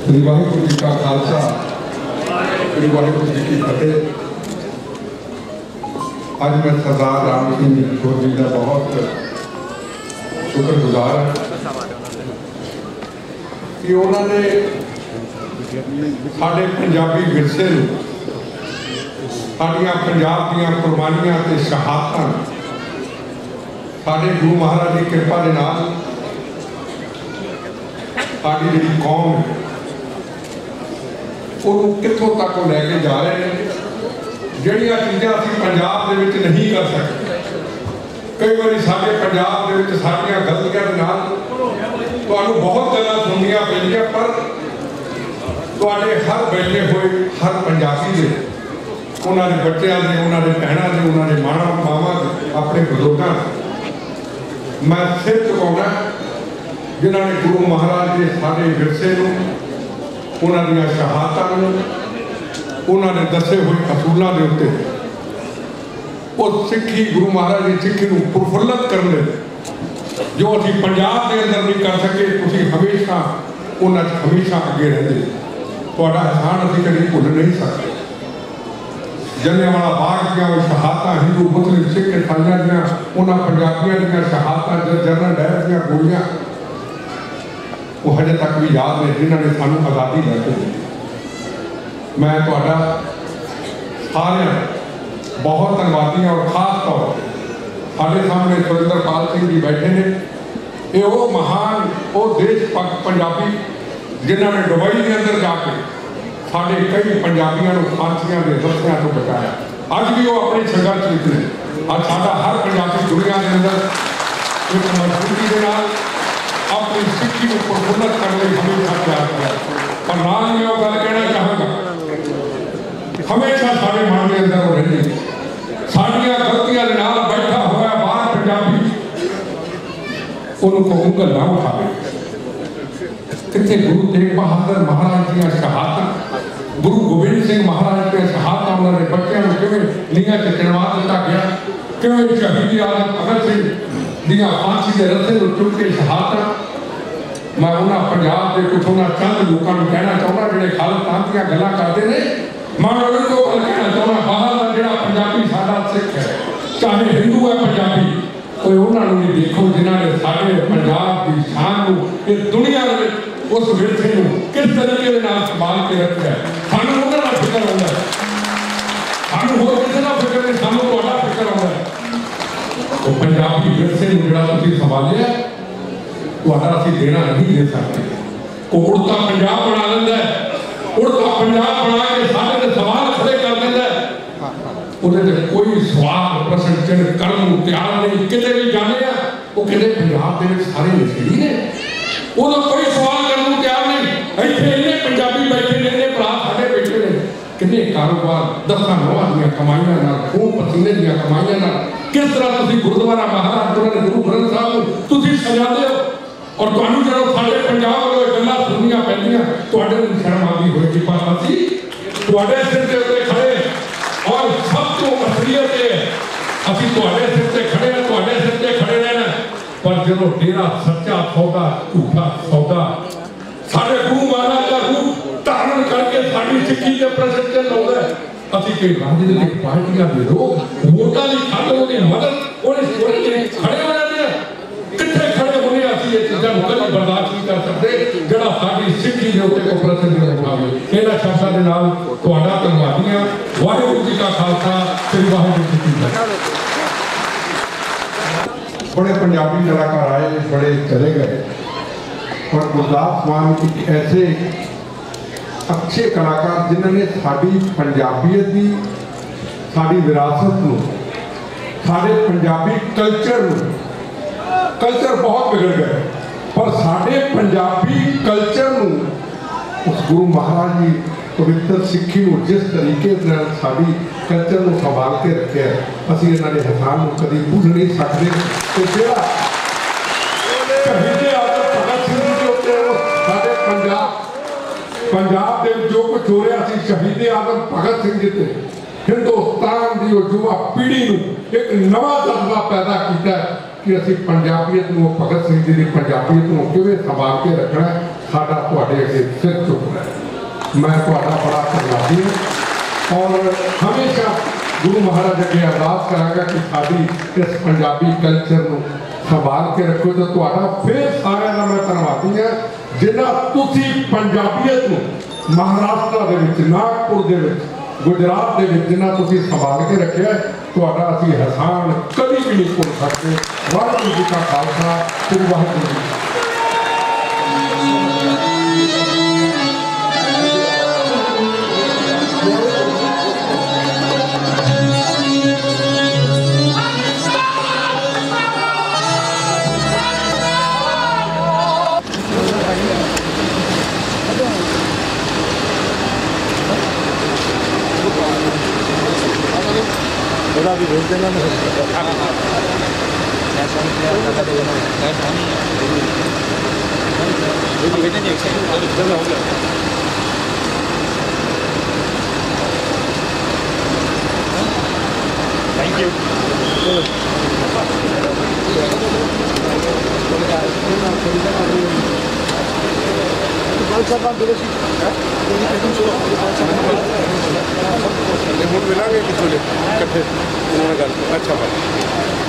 श्री वाहिगुरू जी का खालसा श्री वाहिगुरू जी की फतेह। अज मैं सरदार राम सिंह राठौर जी का बहुत शुक्रगुजार हाँ कि उन्होंने साढ़े पंजाबी विरसे साड़ियाँ पंजाब दियाँ कुर्बानियां ते शहादतां साढ़े गुरु महाराज की कृपा के नाल साड़ी जी कौम उन्होंने कितों तक लैके जा रहे हैं जड़ियाँ चीज़ां असीं पंजाब दे विच नहीं कर सकते। कई बार साडे पंजाब दे विच साडीआं गलतियां दे नाल तुहानूं बहुत गल्लां सुननियां पैंदियां, पर तुहाडे हर बैठे हुए हर पंजाबी दे उन्होंने बच्चों ने उन्होंने भैनों ने उन्होंने मावां ने अपने बुजुर्गों मैं सिर झुकाउणा जिन्होंने गुरु महाराज के सारे विरसे उन्होंने शहादतां उन्होंने दसे हुए असूलों के उत्ते और सिक्खी गुरु महाराज की सिक्खी को प्रफुल्लित करने जो असी पंजाब के अंदर नहीं कर सके, तुसीं हमेशा उन्होंने हमेशा अगे रहते तुहाडा एहसान असीं कभी भुल नहीं सकते। जलियांवाला बाग दियां वो शहादतां हिंदू मुस्लिम सिख ईसाइयां दियां उन्हां पंजाबियां दियां शहादतां जनरल डायर दियां गोलियां वो हजे तक भी याद ने जिन्होंने सानू आज़ादी लैके दी। मैं तुहाडा सारे बहुत धन्यवादी और खास तौर पर साढ़े सामने सुरिंदरपाल सिंह जी बैठे ने, ये वो महान वो देश भक्त पंजाबी जिन्होंने दुबई के अंदर जाके साढ़े कई पंजाबियों को फांसियां के रस्तियां तो बचाया। अज भी वो अपने संघर्ष विच ने। अज साडा हर पंजाबी दुनिया के अंदर एक मजबूती के नाल अपनी सिक्खी को प्रफुल्लित करने हमेशा तैयार है। पर नाल मैं वो गल कहना चाहूँगा, हमेशा साढ़े मन के अंदर वो रहती साड़ियाँ गलतियां के नाल बैठा हुआ बाहर पंजाबी उनको उंगल ना उठावे। कितने गुरु तेग बहादुर महाराज दियां शहादतां, गुरु गोबिंद सिंह महाराज के शहादतां उन्होंने बच्चों को किवें नीहां च चढ़वा दिता गया, किवें शहीद आजम भगत सिंह दियां फांसी के रस्से को चुक के शहादतां। मैं उन्होंने पंजाब के कुछ उन्होंने चंद लोगों को कहना चाहूँगा जिहड़े खालिस्तान दीयां गल्लां करते हैं, मैं उनको गल कहना चाहना बाहर का जिहड़ा पंजाबी साडा सिख है चाहे हिंदू है पंजाबी कोई उन्होंने नहीं देखो जिन्होंने साडे पंजाब की शान को इस दुनिया में उस विरसे को किस तरीके के नाल संभाल के रखा है। सानू उन्हां दा फिक्र आउंदा है, सानू होर किसे दा फिक्र नहीं, सानू तुहाडा फिक्र आउंदा है। तो पंजाबी विरसे को जिहड़ा तुसीं संभालिया तुहाडा असीं देना नहीं दे सकते। वो उड़ता पंजाब बना लैंदा है, उड़ता पंजाब बना के सारे ते सवाल खड़े कर देंदा है, उहदे ते कोई सवाल प्रश्न चिन्ह करन नूं तैयार नहीं। किते भी जाने आ वो कहते पंजाब दे विच सारे नशेड़ी ने, उहदा कोई सवाल करन नूं तैयार नहीं। इत्थे इन्ने पंजाबी बैठे ने, इन्ने भरा साडे बैठे ने, किन्ने कारोबार दसां नौहां दीयां कमाईआं नाल खून पसीने दीयां कमाईआं नाल किस तरह तुसीं गुरुद्वारा महाराज गुरु ग्रंथ साहिब नूं तुसीं सजाते हो और तुहानूं जदों साडे पंजाब वालों गल्लां सुननियां पैंदियां तुहाडे नूं शर्म आउंदी होएगी, पर असीं तुहाडे सिर दे उत्ते खड़े और सब तो असलियत है असीं तुहाडे सिर ते खड़े हैं, तुहाडे सिर ते खड़े रहना। पर जदों तेरा सच्चा सौदा झूठा सौदा साडे गुरु महाराज का रूप धारण करके साडी सिक्खी ते प्रश्न चिन्ह आउंदा है, असीं कोई राजनीतिक पार्टियां दे लोग वोटां दी खातिर उहदी मदद उहदे सोच के खड़े हो जांदे आ। कित्थे खड़े होने असीं ये चीज़ां नूं कदी बर्दाश्त नहीं कर सकते जिहड़ा साडी सिक्खी दे उत्ते कोई प्रश्न चिन्ह उठावे। इन्हां शब्दां दे नाल तुहाडा धन्नवादी हां। वाहिगुरू जी का खालसा श्री वाहिगुरू जी की फतेह। बड़े पंजाबी कलाकार आए, बड़े चले गए, पर गुरदास मान एक ऐसे अच्छे कलाकार जिन्होंने साड़ी पंजाबियत की साड़ी विरासत को साढ़े पंजाबी कल्चर बहुत बिगड़ गए, पर साढ़े पंजाबी कल्चर उस गुरु महाराज की पवित्र सिक्खी को जिस तरीके साड़ी कल्चर को संभाल के रखे असीं इन्होंने एहसान कभी भूल नहीं सकते। तो जिहड़ा शहीद आजम भगत सिंह के उत्ते साडे पंजाब दे जो कुछ हो रहा सी शहीद आजम भगत सिंह जी ते हिंदुस्तान की युवा पीढ़ी को एक नवा जज्बा पैदा किया कि असीं पंजाबीयत को भगत सिंह जी की पंजाबीयत को किवें संभाल के रखना है। साडा तुहाडे अगे सिर चुकना है। मैं तुहाडा बड़ा धन्यवादी हूं और हमेशा गुरु महाराज अगे अरदास करांगा कि साडी इस पंजाबी कल्चर नूं संभाल के रखो। तो तुहाडा फिर सारिआं दा मैं धन्यवादी हां जिन्ना तुसीं पंजाबीयत नूं महाराष्ट्र दे विच, नागपुर दे विच, गुजरात दे विच जिन्ना तुसीं संभाल के रखिआ तुहाडा असीं एहसान कभी भी नहीं भुल सकते। वाहिगुरू जी का खालसा, श्री वाहिगुरू जी। भी भेज देना थैंक यू। मिला गया किसी ने इकट्ठे उन्होंने गल अच्छा